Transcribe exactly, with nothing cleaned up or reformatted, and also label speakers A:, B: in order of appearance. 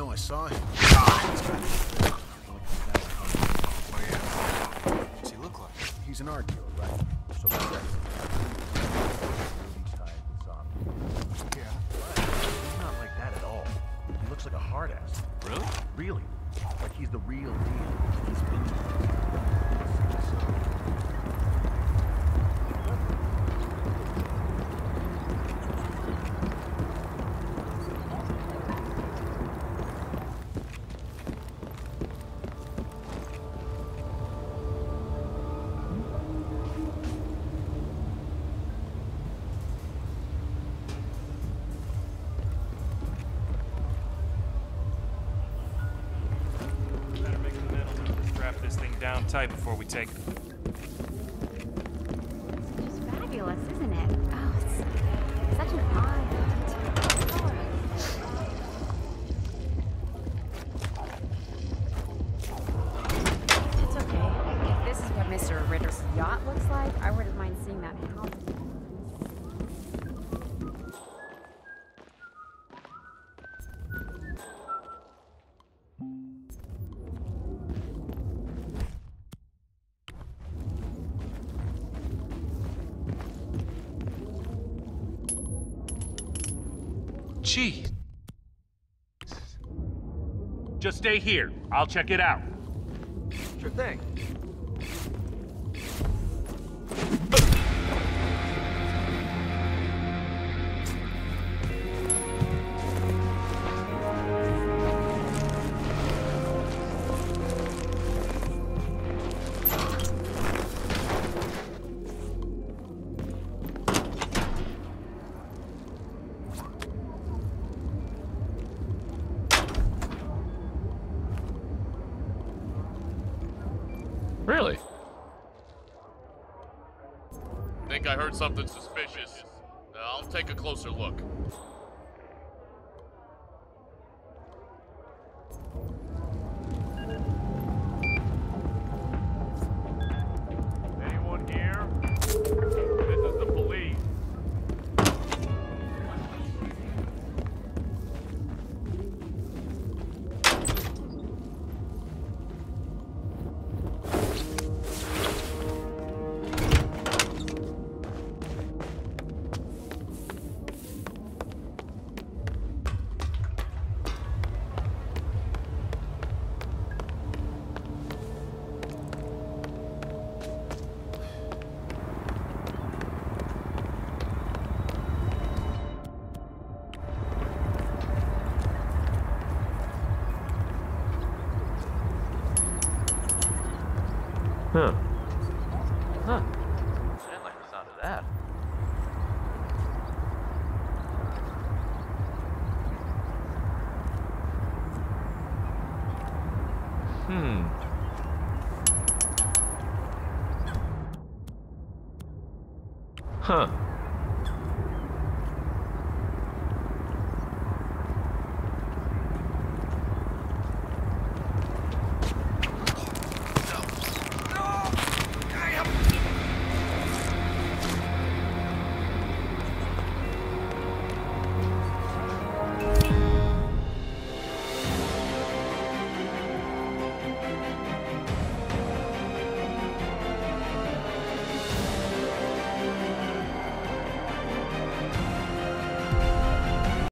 A: I saw him. What's he look like? He's an art dealer, right? So that's it.
B: Yeah. He's not like that at all. He looks like a hard ass.
A: Really?
B: Really. Like he's the real deal. He's been...
C: This thing down tight before we take it.
D: It's fabulous, isn't it? Oh, it's such an odd. It's okay. If this is what Mister Ritter's yacht looks like, I wouldn't mind seeing that house.
C: Gee. Just stay here. I'll check it out.
B: Sure thing.
E: Really? Think I heard something suspicious. Uh, I'll take a closer look.
C: Anyone here? This is the police.
B: Huh. Huh. I didn't like the sound of that.
E: Hmm. Huh.